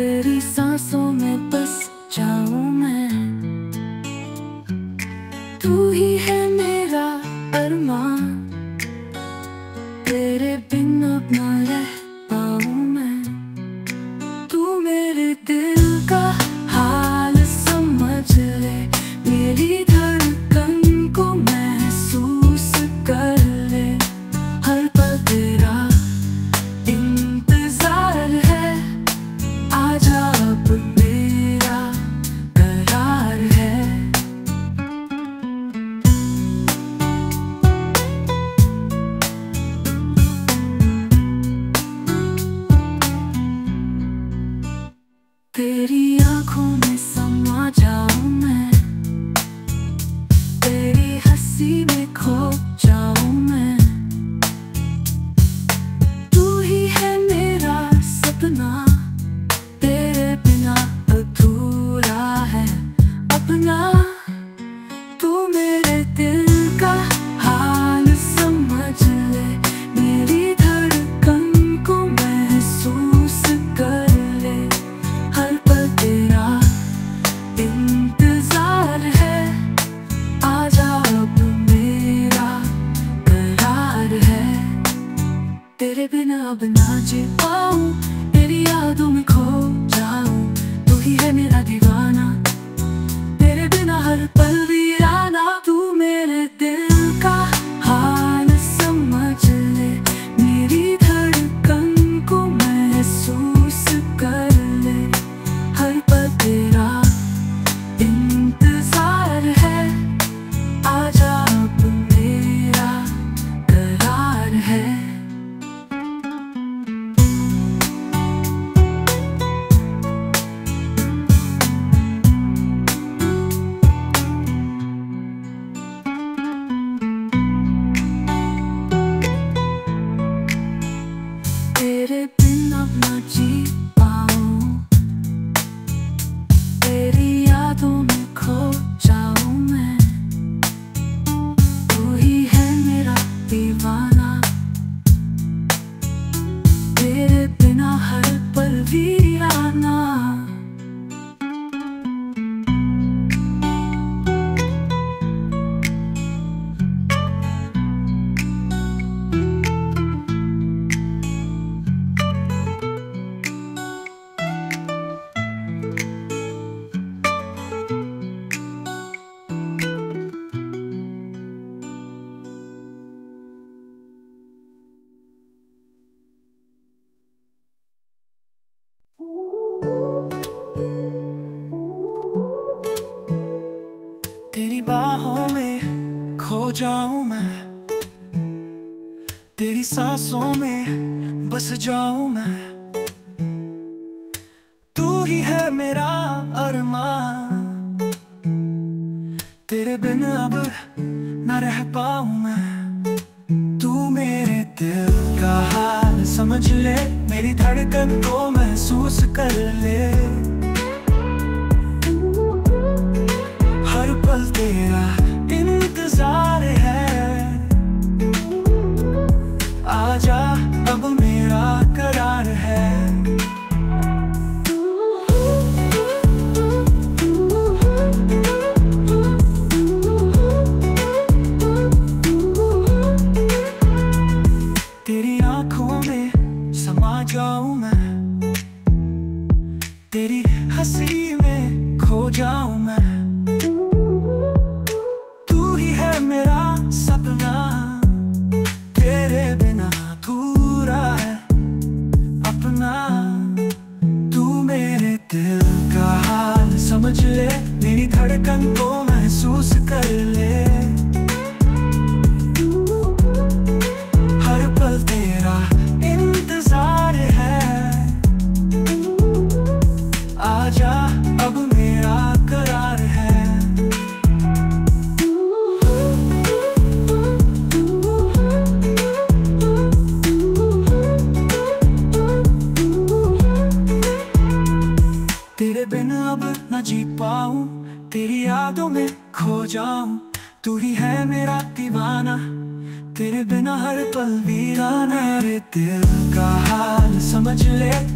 तेरी सांसों में बस जाऊं मैं, तू ही है मेरा अरमान। तेरे बिन अब ना रह पाऊं मैं, तू मेरे दिल का हाल समझ ले, मेरी धड़कन को महसूस कर ले। हर पल तेरा इंतजार है, आजा अब मेरा करार है। तेरी आँखों में समा जाऊं मैं, तेरी हंसी में खो जाऊं मैं, तू ही है मेरा सपना। तेरे बिना अधूरा है अपना, तू मेरे दिल का हाल समझ ले, मेरी धड़कन को महसूस कर ले। हर पल तेरा इंतजार है, आजा अब मेरा करार है। तेरे बिना अब ना जी पाऊं, तेरी यादों में खो जाऊं, तू ही है मेरा दीवाना। तेरे बिना हर पल वीराना, तू मेरे दिल का हाल समझ ले, मेरी धड़कन को महसूस कर ले। हर पल तेरा इंतजार है, आजा अब मेरा करार है। तेरे बिन अब ना जी पाऊं, तेरी यादों में खो जाऊं मैं, तू ही है मेरा दीवाना। तेरे बिना हर पल वीराना। तेरी बाहों में खो जाऊं मैं, तेरी सांसों में बस जाऊं मैं, तू ही है मेरा अरमान। तेरे बिन अब न रह पाऊं मैं, तू मेरे दिल का हाल समझ ले, मेरी धड़कन को महसूस कर ले। हर पल तेरा इंतजार है, आजा अब मेरा करार है। तेरी आँखों में समा जाऊं मैं, तेरी हंसी में खो जाऊं मैं, तू ही है मेरा सपना। तेरे बिना अधूरा है अपना, तू मेरे दिल का हाल समझ ले, मेरी धड़कन को महसूस कर ले। हर पल तेरा इंतजार है, आजा अब मेरा करार है। तेरे बिन अब न जी पाऊं, तेरी यादों में खो जाऊं, तू ही है मेरा दीवाना। तेरे बिना हर पल वीराना। मेरे दिल का हाल समझ ले,